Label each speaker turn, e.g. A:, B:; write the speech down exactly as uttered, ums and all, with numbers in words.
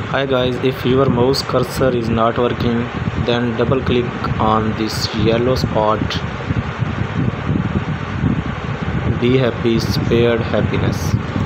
A: Hi guys, if your mouse cursor is not working, then double click on this yellow spot. Be happy, spared happiness.